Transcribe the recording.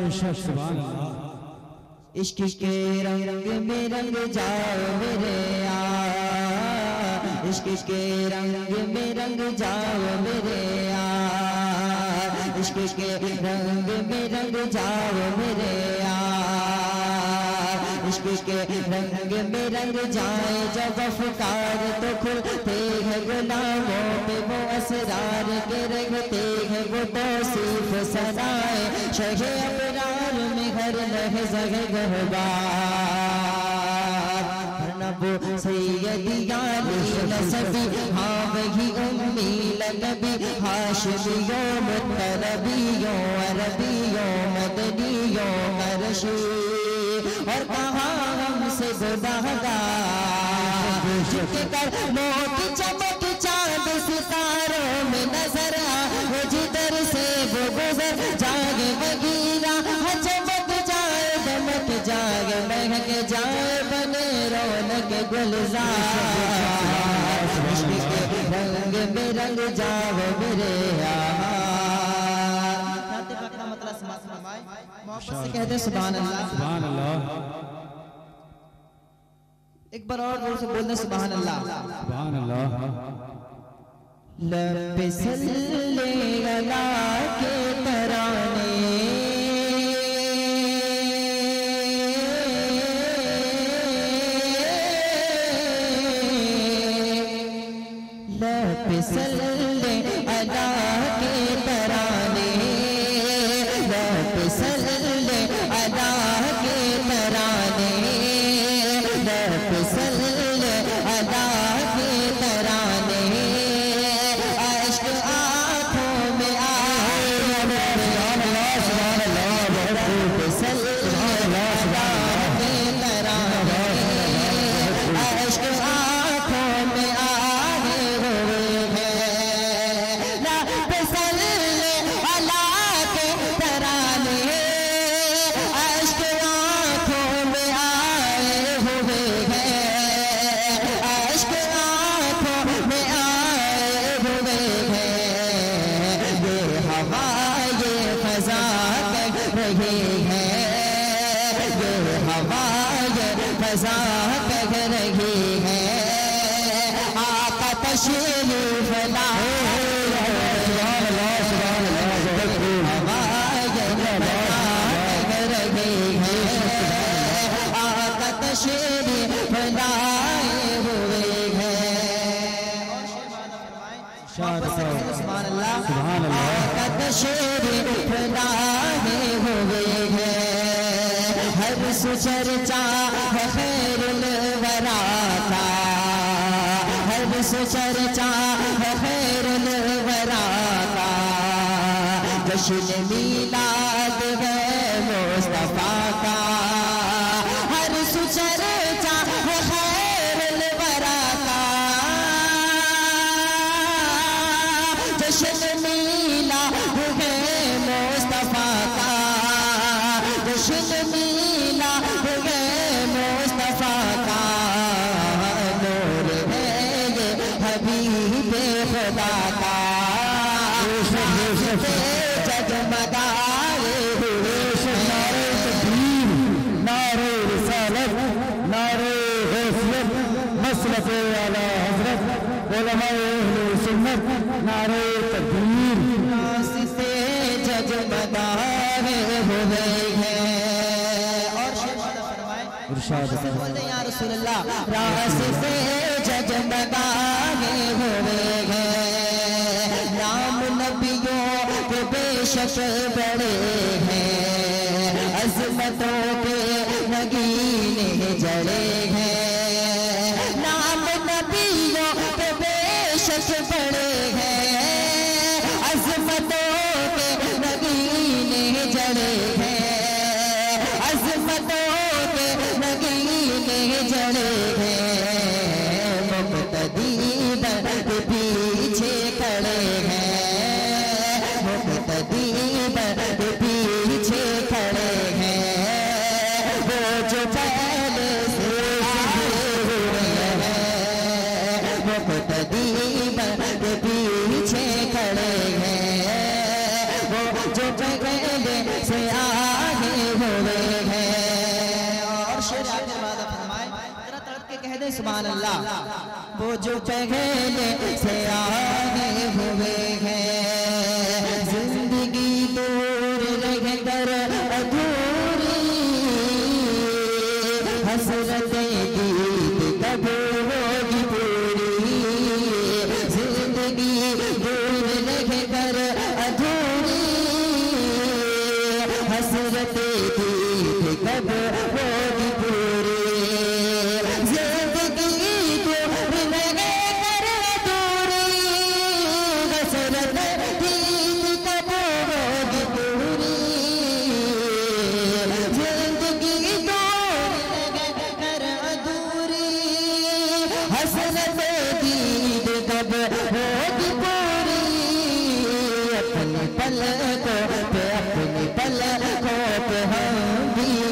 سبحان اللہ عشق کے رنگ میں رنگ جاؤ میرے یار عشق کے رنگ میں رنگ جاؤ میرے یار عشق کے رنگ میں رنگ جاؤ میرے یار عشق کے رنگ میں رنگ جائے جب افکار تو کھلتے ہیں غلاموں پہ وہ اسرار کے رنگتے ہیں وہ توصیف سنائے شہ ابرار میں ہر لحظہ گہوار نبو سیدی علی نسبی ہاں وہی امی لنبی ہاشمیوں مطلبیوں عربیوں مدنیوں مرشی اور کہاں ہم سے گناہگار جھک کر موتی چمک چاند ستاروں میں نظر آئے جدھر سے وہ گزر جائے وغیرہ چمک جائے دمک جائے مہک جائے بنے رونق گلزار عشق کے رنگ میں رنگ جاؤ میرے یار مطلب سماعت فرمائے محبت سے کہتے سبحان اللہ سبحان اللہ ایک بار اور زور سے بولنے سبحان اللہ سبحان اللہ لب صلی اللہ کے ترانے لب صلی اللہ کے ترانے لب صلی اللہ کے ترانے لب صلی اللہ کے ترانے عشق آنکھوں میں آئے لب صلی اللہ کے ترانے عشق آنکھوں میں آئے ہوئے ہیں لب صلی اللہ کے ترانے عشق آنکھوں میں آئے ہوئے ہیں عشق آنکھوں میں آئے ہوئے ہیں یہ ہوا یہ فضا کہہ رہی ہے یہ ہوا یہ فضا کہہ رہی ہے آقا تشریف لائے ہوا یہ فضا کہہ رہی ہے آقا تشریف لائے ہوئے ہیں سبحان اللہ آقا تشریف لائے ہوئے ہیں ہر سو چرچا ہے خیر الورا کا ہر سو چرچا ہے خیر الورا کا جشن میلاد ہے مصطفیٰ کا ہر سو چرچا ہے خیر الورا کا جشن میلاد ہے مصطفیٰ کا جشن میلاد ہے مصطفیٰ کا نور ہے یہ حبیب خدا کا جگمگائے ہوئے نعرہ رسالت نعرہ غیثیت مسلک اعلی حضرت علماء اہل سنت نعرہ تکبیر سے جگمگائے ہوئے ہیں اور ارشاد بولتے یا رسول اللہ راس سے جگمگائے ہوئے ہیں نام نبیوں کے بے شک بڑے ہیں عظمتوں کے نگینے جڑے ہیں نام نبیوں کے بے شک بڑے ہیں عظمتوں کے نگینے جڑے ہیں عظمتوں کے نگینے جڑے ہیں مقتدی در پیچھے کھڑے ہیں مقتدی در پیچھے کھڑے ہیں وہ جو پہلے سے ہوئے ہیں مقتدی در پیچھے کھڑے ہیں وہ جو پہلے سے آگے سبحان اللہ. وہ جو پہلے سے آئے ہوئے ہیں زندگی دور رہ کر ادھوری حسرت دید کب ہوگی پوری زندگی دور رہ کر ادھوری حسرت دید کب ہوگی پوری اپنی پلکوں پہ ہم بھی